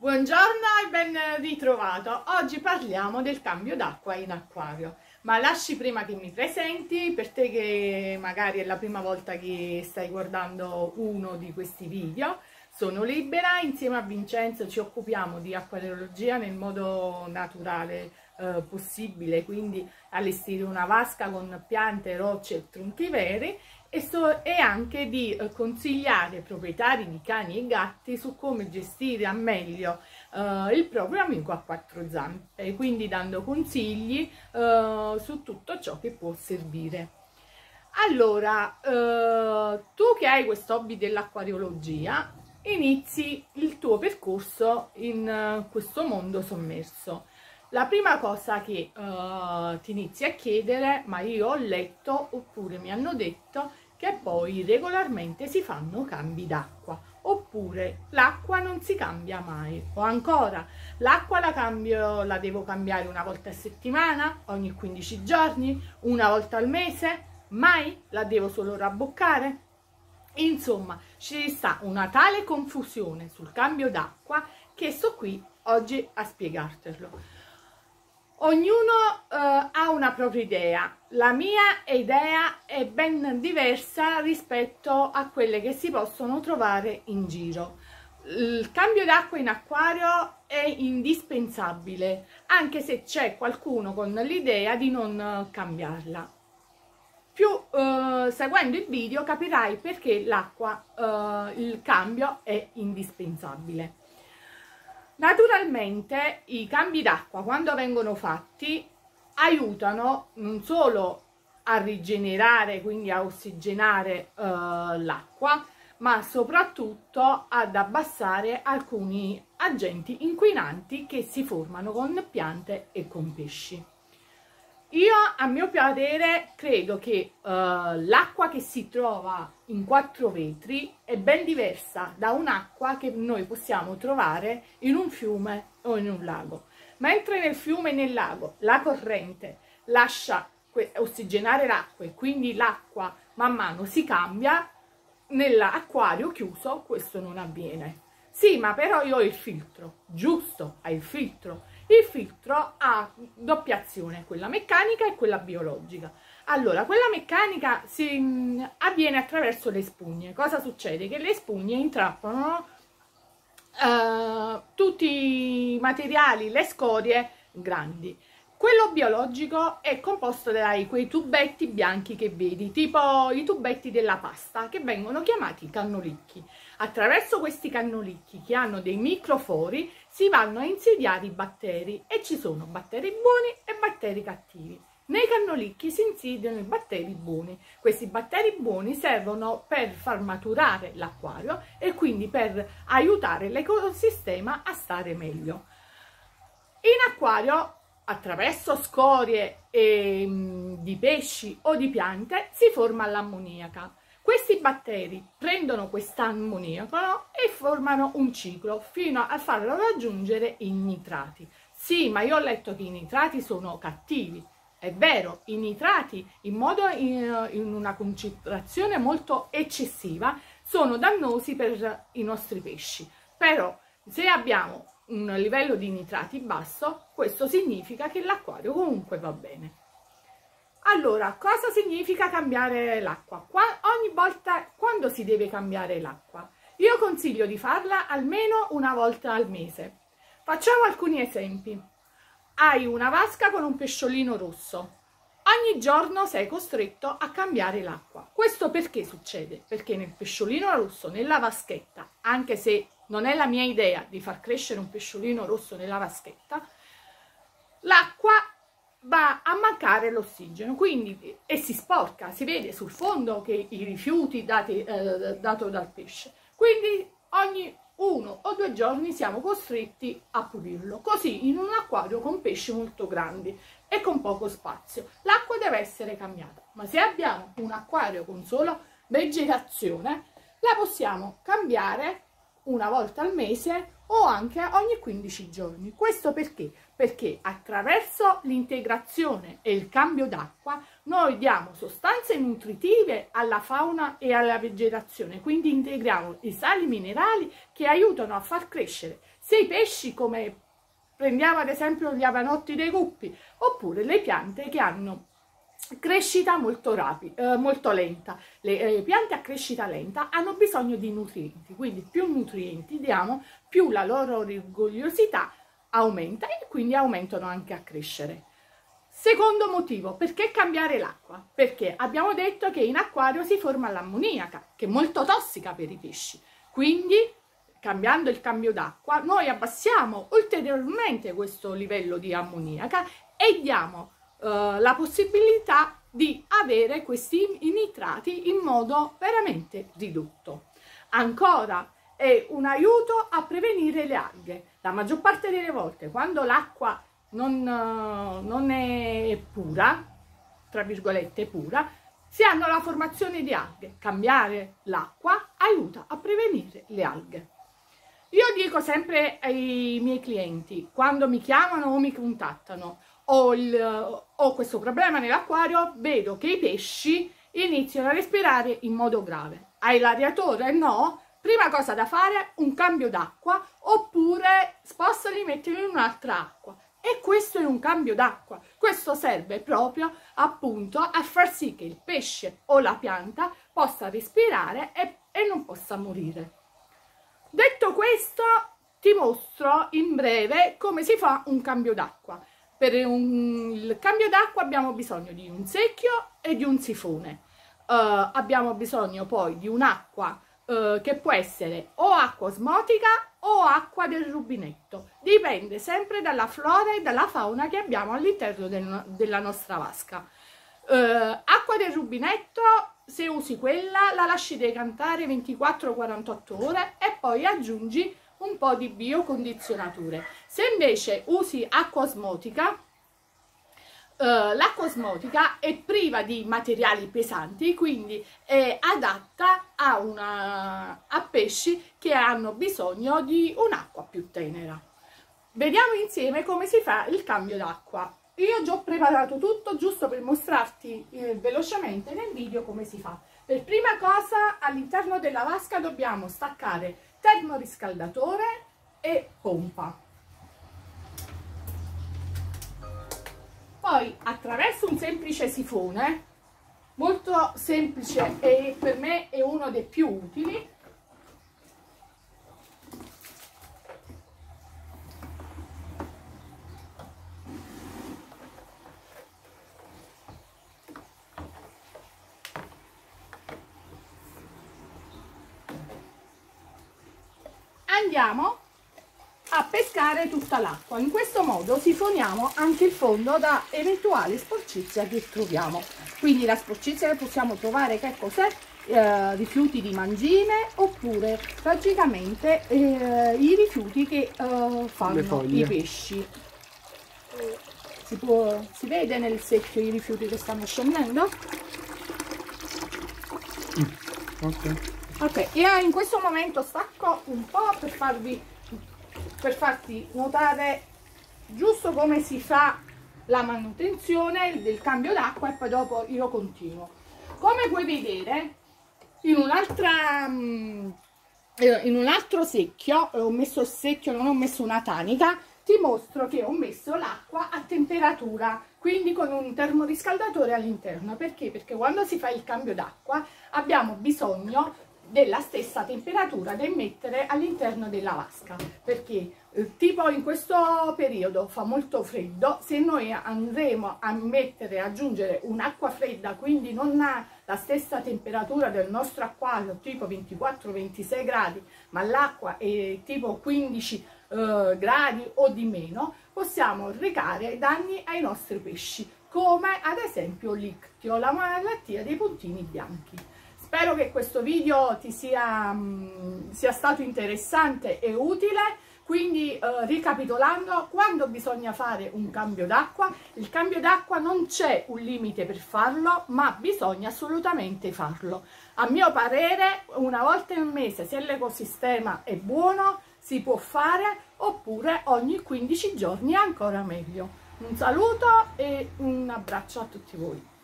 Buongiorno e ben ritrovato. Oggi parliamo del cambio d'acqua in acquario, ma lasci prima che mi presenti, per te che magari è la prima volta che stai guardando uno di questi video. Sono Libera, insieme a Vincenzo ci occupiamo di acquariologia nel modo naturale possibile, quindi allestire una vasca con piante, rocce e tronchi veri e anche di consigliare proprietari di cani e gatti su come gestire al meglio il proprio amico a quattro zampe, quindi dando consigli su tutto ciò che può servire. Allora, tu che hai questo hobby dell'acquariologia, inizi il tuo percorso in questo mondo sommerso. La prima cosa che ti inizi a chiedere, ma io ho letto oppure mi hanno detto che poi regolarmente si fanno cambi d'acqua, oppure l'acqua non si cambia mai, o ancora l'acqua la devo cambiare una volta a settimana, ogni 15 giorni, una volta al mese, mai la devo solo rabboccare. Insomma, ci sta una tale confusione sul cambio d'acqua che sto qui oggi a spiegartelo. Ognuno ha una propria idea. La mia idea è ben diversa rispetto a quelle che si possono trovare in giro. Il cambio d'acqua in acquario è indispensabile, anche se c'è qualcuno con l'idea di non cambiarla. Seguendo il video capirai perché l'acqua, il cambio è indispensabile. Naturalmente i cambi d'acqua, quando vengono fatti, aiutano non solo a rigenerare, quindi a ossigenare l'acqua, ma soprattutto ad abbassare alcuni agenti inquinanti che si formano con piante e con pesci. Io, a mio parere, credo che l'acqua che si trova in quattro vetri è ben diversa da un'acqua che noi possiamo trovare in un fiume o in un lago. Mentre nel fiume e nel lago la corrente lascia ossigenare l'acqua e quindi l'acqua man mano si cambia, nell'acquario chiuso questo non avviene. Sì, ma però io ho il filtro, giusto, hai il filtro. Il filtro ha doppia azione, quella meccanica e quella biologica. Allora, quella meccanica avviene attraverso le spugne. Cosa succede? Che le spugne intrappolano tutti i materiali, le scorie grandi. Quello biologico è composto da quei tubetti bianchi che vedi, tipo i tubetti della pasta, che vengono chiamati cannolicchi. Attraverso questi cannolicchi, che hanno dei microfori, si vanno a insediare i batteri e ci sono batteri buoni e batteri cattivi. Nei cannolicchi si insediano i batteri buoni. Questi batteri buoni servono per far maturare l'acquario e quindi per aiutare l'ecosistema a stare meglio. In acquario, attraverso scorie di pesci o di piante, si forma l'ammoniaca. Questi batteri prendono quest'ammoniaco e formano un ciclo fino a farlo raggiungere i nitrati. Sì, ma io ho letto che i nitrati sono cattivi. È vero, i nitrati in una concentrazione molto eccessiva sono dannosi per i nostri pesci. Però se abbiamo un livello di nitrati basso, questo significa che l'acquario comunque va bene. Allora, cosa significa cambiare l'acqua? Ogni volta, quando si deve cambiare l'acqua? Io consiglio di farla almeno una volta al mese. Facciamo alcuni esempi. Hai una vasca con un pesciolino rosso. Ogni giorno sei costretto a cambiare l'acqua. Questo perché succede? Perché nel pesciolino rosso, nella vaschetta, anche se non è la mia idea di far crescere un pesciolino rosso nella vaschetta, l'acqua va a mancare l'ossigeno, quindi e si sporca, si vede sul fondo che i rifiuti dato dal pesce, quindi ogni 1 o 2 giorni siamo costretti a pulirlo. Così in un acquario con pesci molto grandi e con poco spazio l'acqua deve essere cambiata, ma se abbiamo un acquario con solo vegetazione la possiamo cambiare una volta al mese o anche ogni 15 giorni. Questo perché? Perché attraverso l'integrazione e il cambio d'acqua noi diamo sostanze nutritive alla fauna e alla vegetazione, quindi integriamo i sali minerali che aiutano a far crescere sia i pesci, come prendiamo ad esempio gli avanotti dei guppi, oppure le piante che hanno crescita molto rapida, molto lenta. Le piante a crescita lenta hanno bisogno di nutrienti, quindi più nutrienti diamo, più la loro rigogliosità aumenta e quindi aumentano anche a crescere. Secondo motivo, perché cambiare l'acqua? Perché abbiamo detto che in acquario si forma l'ammoniaca, che è molto tossica per i pesci, quindi cambiando il cambio d'acqua noi abbassiamo ulteriormente questo livello di ammoniaca e diamo la possibilità di avere questi nitrati in modo veramente ridotto. Ancora è un aiuto a prevenire le alghe. La maggior parte delle volte quando l'acqua non è pura, tra virgolette pura, si hanno la formazione di alghe. Cambiare l'acqua aiuta a prevenire le alghe. Io dico sempre ai miei clienti, quando mi chiamano o mi contattano, ho questo problema nell'acquario, vedo che i pesci iniziano a respirare in modo grave. Hai l'areatore? No? Prima cosa da fare, un cambio d'acqua, oppure spostali, mettili in un'altra acqua. E questo è un cambio d'acqua. Questo serve proprio appunto a far sì che il pesce o la pianta possa respirare e non possa morire. Detto questo, ti mostro in breve come si fa un cambio d'acqua. Per il cambio d'acqua abbiamo bisogno di un secchio e di un sifone. Abbiamo bisogno poi di un'acqua che può essere o acqua osmotica o acqua del rubinetto. Dipende sempre dalla flora e dalla fauna che abbiamo all'interno della nostra vasca. Acqua del rubinetto, se usi quella, la lasci decantare 24-48 ore e poi aggiungi un po' di biocondizionatore. Se invece usi acqua osmotica, l'acqua osmotica è priva di materiali pesanti, quindi è adatta a pesci che hanno bisogno di un'acqua più tenera. Vediamo insieme come si fa il cambio d'acqua. Io già ho preparato tutto giusto per mostrarti velocemente nel video come si fa. Per prima cosa all'interno della vasca dobbiamo staccare termoriscaldatore e pompa. Poi attraverso un semplice sifone, molto semplice e per me è uno dei più utili, andiamo a pescare tutta l'acqua. In questo modo sifoniamo anche il fondo da eventuale sporcizia che troviamo. Quindi la sporcizia che possiamo trovare, che cos'è? Rifiuti di mangime, oppure logicamente i rifiuti che fanno i pesci. Si vede nel secchio i rifiuti che stanno scendendo? Ok, io in questo momento stacco un po' per farti notare giusto come si fa la manutenzione del cambio d'acqua e poi dopo io continuo. Come puoi vedere in un altro secchio, ho messo il secchio, non ho messo una tanica, ti mostro che ho messo l'acqua a temperatura, quindi con un termoriscaldatore all'interno. Perché? Perché quando si fa il cambio d'acqua abbiamo bisogno della stessa temperatura da immettere all'interno della vasca, perché tipo in questo periodo fa molto freddo. Se noi andremo a aggiungere un'acqua fredda, quindi non ha la stessa temperatura del nostro acquario, tipo 24-26 gradi, ma l'acqua è tipo 15 gradi o di meno, possiamo recare danni ai nostri pesci, come ad esempio l'ictio, la malattia dei puntini bianchi. Spero che questo video ti sia stato interessante e utile. Quindi ricapitolando, quando bisogna fare un cambio d'acqua? Il cambio d'acqua non c'è un limite per farlo, ma bisogna assolutamente farlo. A mio parere, una volta al mese, se l'ecosistema è buono, si può fare, oppure ogni 15 giorni è ancora meglio. Un saluto e un abbraccio a tutti voi.